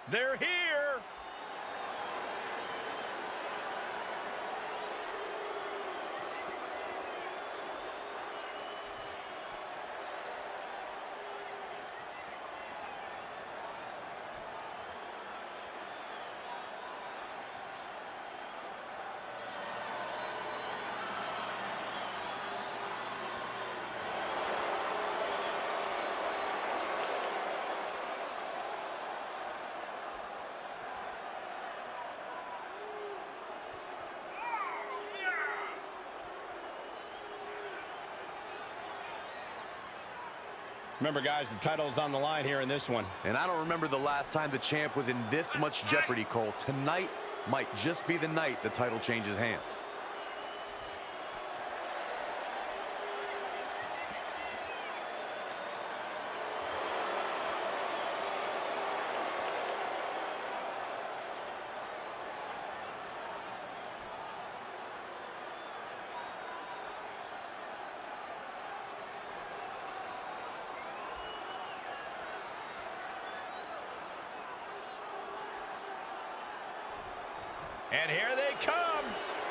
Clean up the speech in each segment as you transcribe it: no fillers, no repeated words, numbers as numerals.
They're here. Remember, guys, the title's on the line here in this one. And I don't remember the last time the champ was in this much jeopardy, Cole. Tonight might just be the night the title changes hands. And here they come.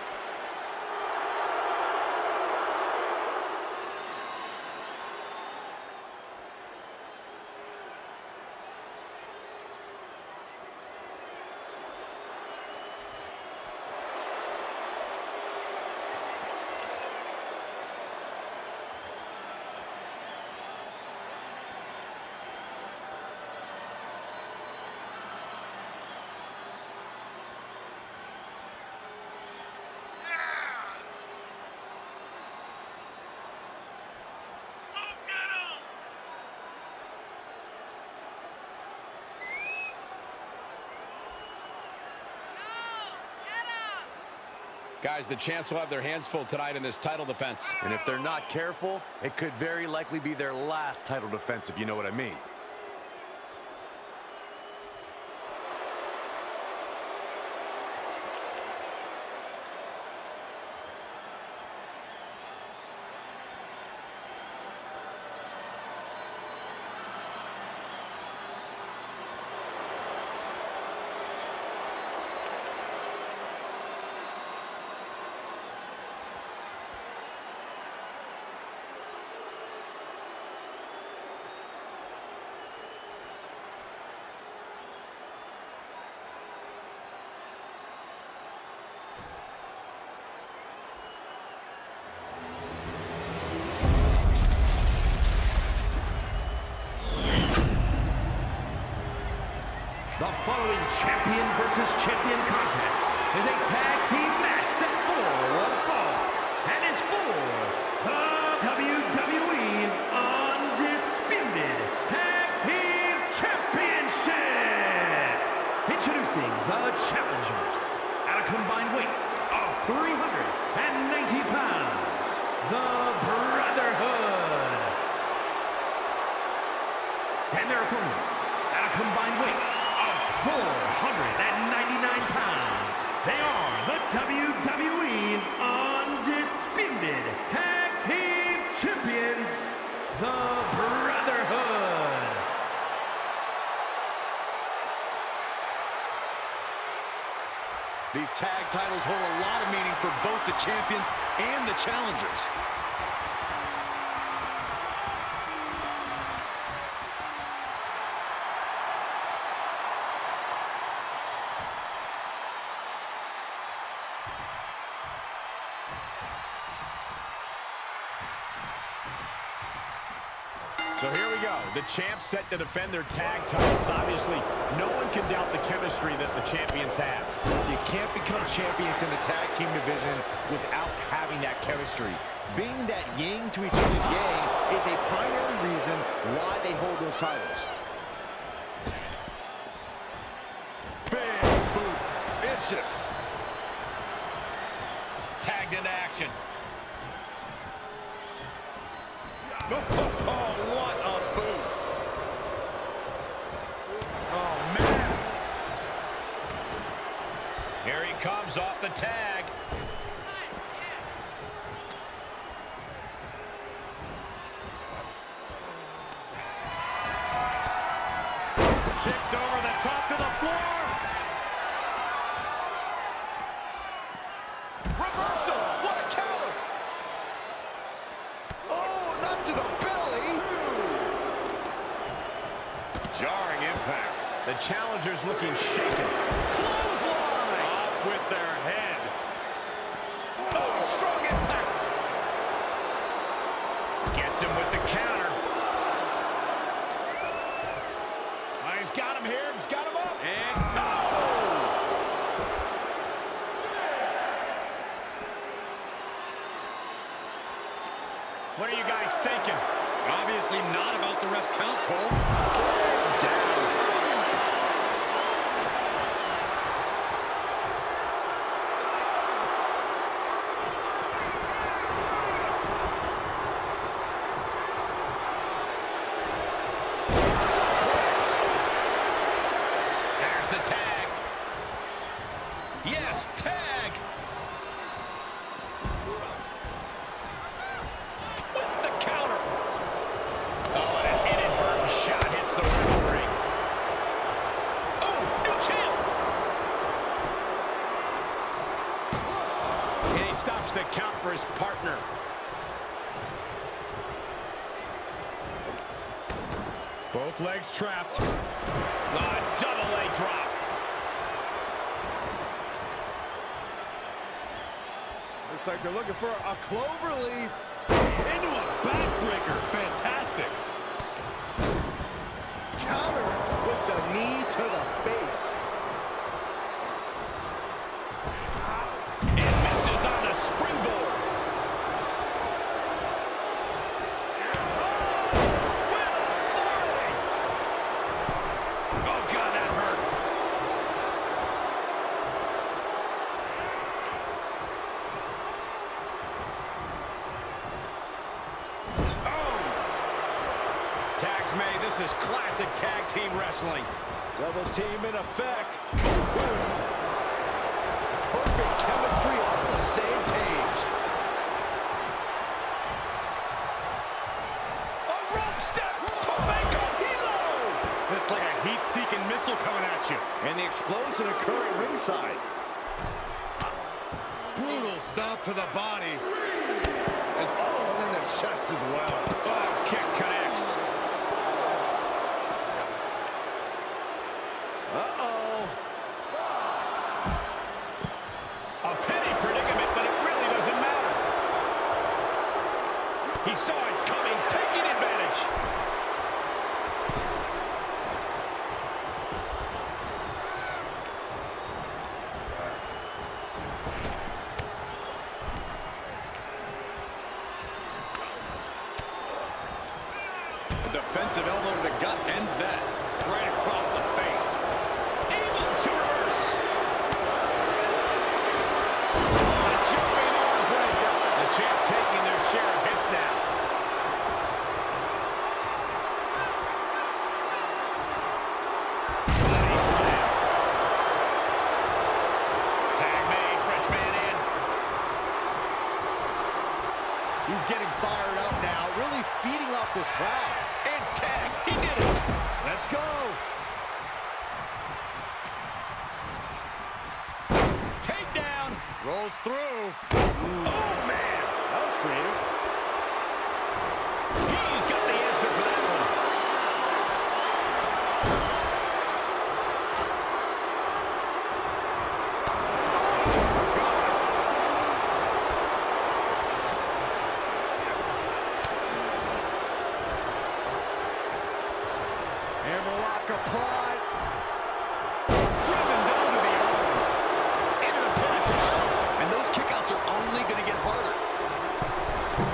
Guys, the champs will have their hands full tonight in this title defense. And if they're not careful, it could very likely be their last title defense, if you know what I mean. The following champion versus champion contest is a tag team match set for one fall and is for the WWE Undisputed Tag Team Championship. Introducing the challengers at a combined weight of 390 pounds, the Brotherhood. And their opponents at a combined weight 499 pounds. They are the WWE Undisputed Tag Team Champions, the Brotherhood. These tag titles hold a lot of meaning for both the champions and the challengers. So here we go. The champs set to defend their tag titles. Obviously, no one can doubt the chemistry that the champions have. You can't become champions in the tag team division without having that chemistry. Being that yin to each other's yang is a primary reason why they hold those titles. Big boot. Vicious. Tagged into action. Oh, what a boot. Oh, man. Here he comes off the tag. Kicked over the top to the floor. challenger's looking shaken. Clothesline! Off with their head. Oh, strong impact. Gets him with the counter. Oh, he's got him here. He's got him up. And what are you guys thinking? Obviously not about the ref's count, Cole. Slam down. There's the tag. Yes, tag. With the counter. Oh, and an inadvertent shot hits the referee. Oh, new champ. And he stops the count for his partner. Both legs trapped. Double leg drop. Looks like they're looking for a cloverleaf. Into a backbreaker. Fantastic. Counter with the knee to the face. And misses on the springboard. Oh, God, that hurt. Tags made. This is classic tag team wrestling. Double team in effect. Perfect chemistry, on the same page. A rope step. Tomeko Hilo. It's like a heat-seeking missile coming at you. And the explosion occurring ringside. Brutal stomp to the body. And then the chest as well. Oh, kick connects. Uh-oh. A penny predicament, but it really doesn't matter. He saw it coming, taking advantage. A defensive elbow to the gut ends that. Right across the face. Able to reverse. A jumping arm breaker. The champ taking their share of hits now. Body slam. Tag made. Fresh man in. He's getting fired up now, really feeding off this crowd. And tag. He did it. Let's go. Takedown. Rolls through. Oh, man. That was creative. He's got the answer for that one. Hammerlock applied. Driven down to the arm. Into the pin attempt. And those kickouts are only going to get harder.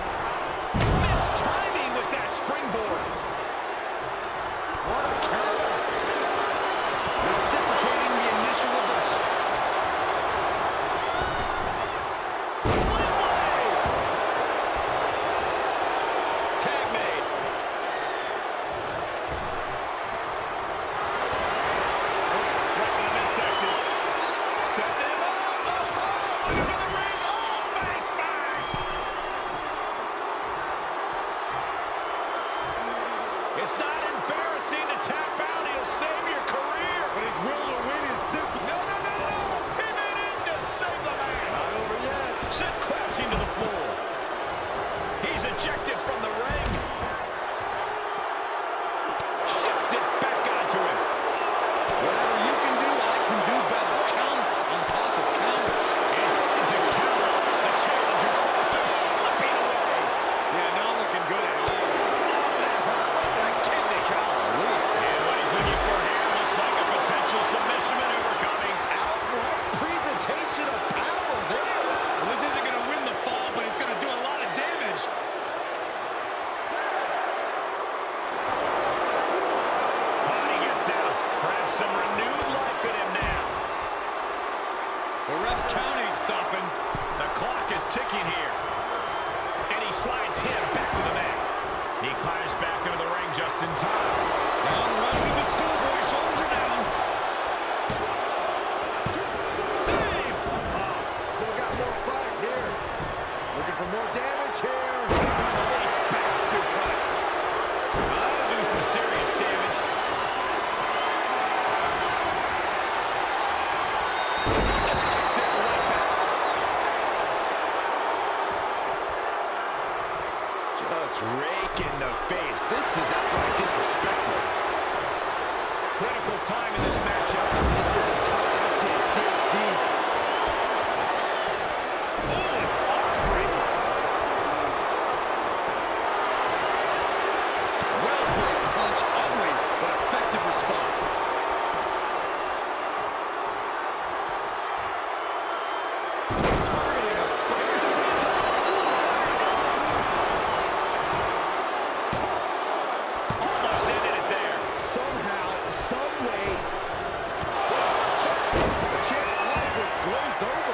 ticking here. And he slides him back to the mat. He climbs back into the ring just in time. Down right with the schoolboy. Shoulders are down. Save! Still got more fight here. Looking for more damage here. Nice back suplex. Well, that'll do some serious damage. Fix it right back. Just rake in the face. This is outright disrespectful. Critical time in this matchup. This is a time to dig deep. Oh, an arm breaker. Well-placed punch, ugly, but effective response. Targeting him. Almost ended it there. Somehow, some way, the champ's eyes were glazed over.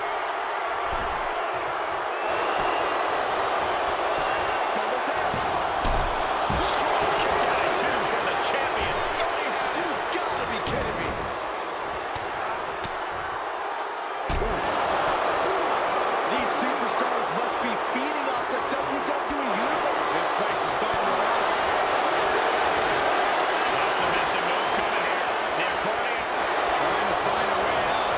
It's almost there. Strong kick out at two from the champion. You gotta be kidding me. These superstars must be feeding off the WWE universe. This place is starting to rock. No submission move coming here. The opponent trying to find a way out.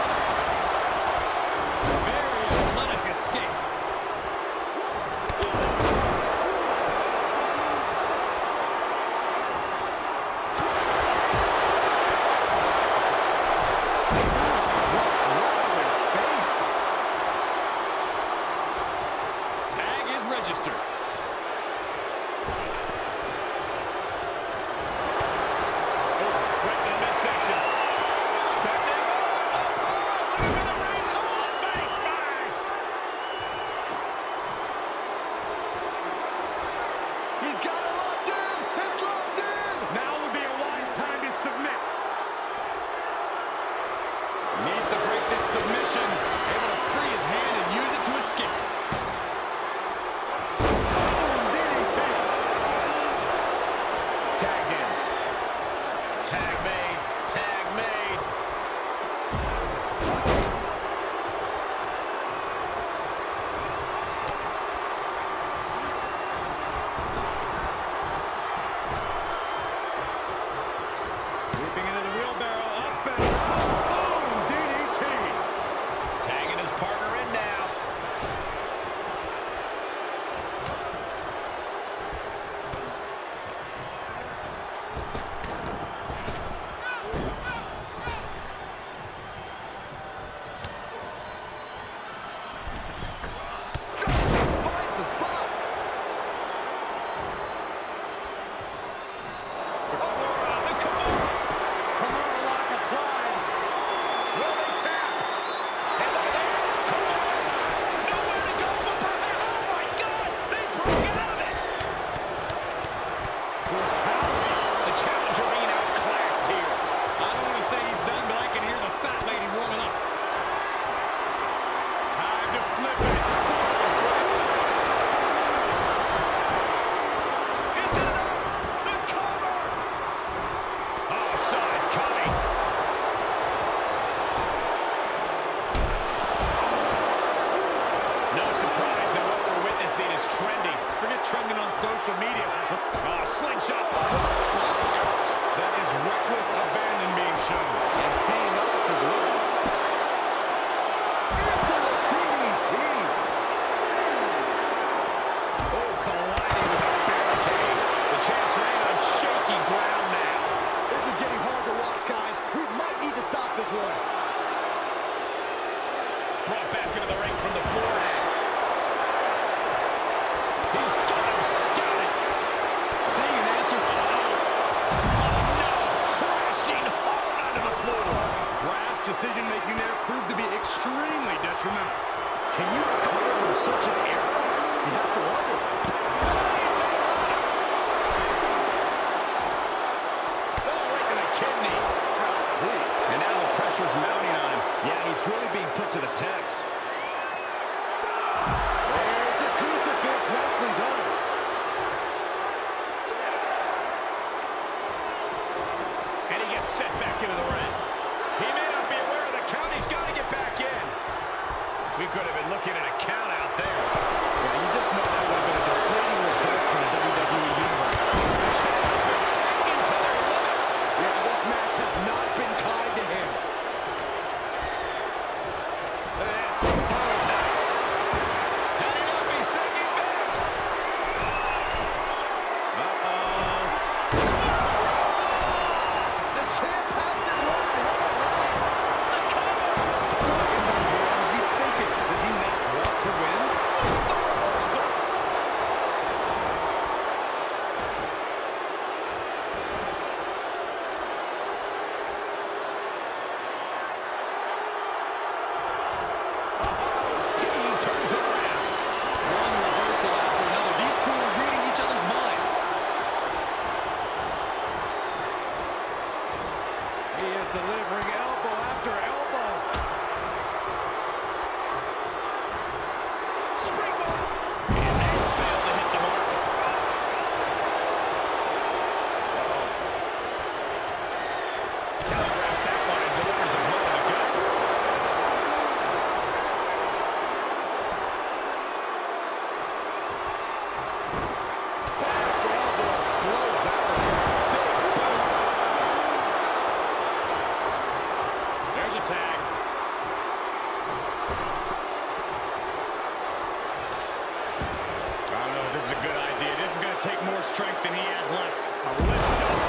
Very athletic escape. Tag is registered. Right in the midsection. Set him up. Oh, into the ring. Oh, face first. He's got it locked in. It's locked in. Now would be a wise time to submit. Needs to break this submission. Able to free his hand and use it to escape. Tagged in. Tag made. Tag made. Leaping into the wheelbarrow. Up and boom! DDT. Tagging his partner in now. Finds the spot. Kimura lock applied. Will they tap? Hey, look at this. Come on. Nowhere to go but perhaps. Oh, my God. They broke out of it. Brutality. The challenger being outclassed here. I don't want to say he's done, but I can hear the fat lady warming up. Time to flip it. Switch. Is it enough? The cover. Oh, side coming. No surprise that what we're witnessing is trending. Forget trending on social media. Oh, slingshot. That is reckless abandon being shown. And paying off as well. Into the DDT. Oh, colliding with a barricade. The champ's laying on shaky ground now. This is getting hard to watch, guys. We might need to stop this one. Brought back into the ring from the floor now. He's got him scouted. Seeing an answer. Oh, no. Crashing hard onto the floor. Brash decision-making there proved to be extremely detrimental. Can you recover from such an error? You have to wonder. Oh, right to the kidneys. And now the pressure's mounting on him. Yeah, he's really being put to the test. Just delivering elbow after elbow. Springboard. And they failed to hit the mark. Telegraphed that one and delivers a blow to the gut. Back elbow blows out of here. Big boom. There's a tag. I don't know if this is a good idea. This is going to take more strength than he has left. A lift up.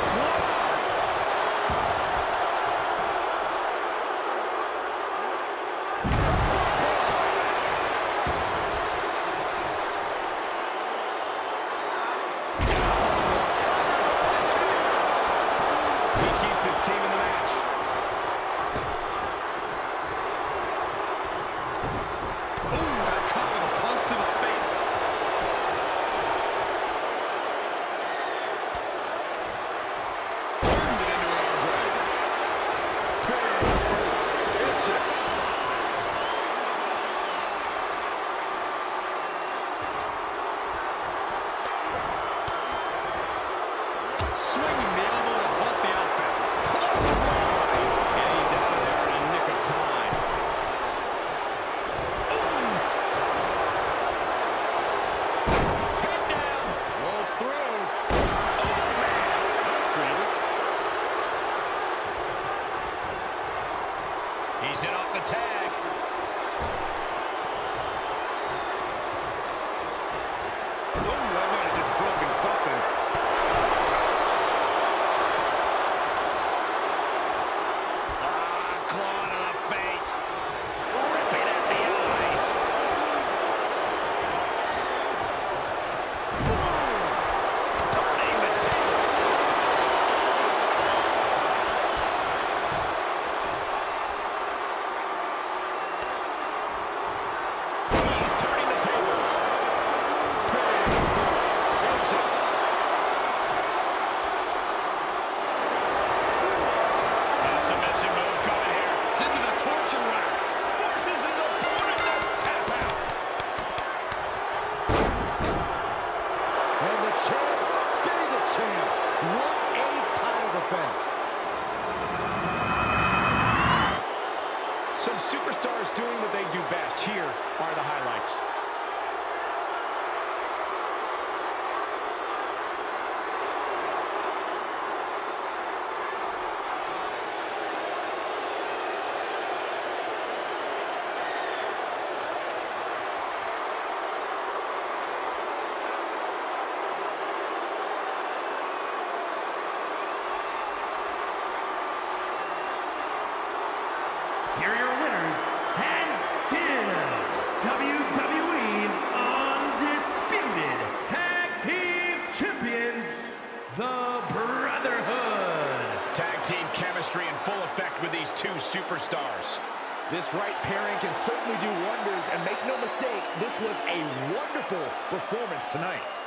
He keeps his team in the match. Ooh, got caught with a punch to the face. Turned it into an arm drag. Vicious. Swinging the elbow to halt the offense. And he's out of there in a nick of time. Ten down. Rolls through. He's hit off the tag. Oh, that might have just broken something. Claw to the face. Ripping at the eyes. Turning the tables. He's turning the tables. Vicious. A submission move coming here. Into the torture rack. Forces his opponent to tap out. And the champs stay the champs. What a title defense. Some superstars doing what they do best. Here are the highlights. Here are your winners, and still WWE Undisputed Tag Team Champions, the Brotherhood. Tag team chemistry in full effect with these two superstars. This right pairing can certainly do wonders, and make no mistake, this was a wonderful performance tonight.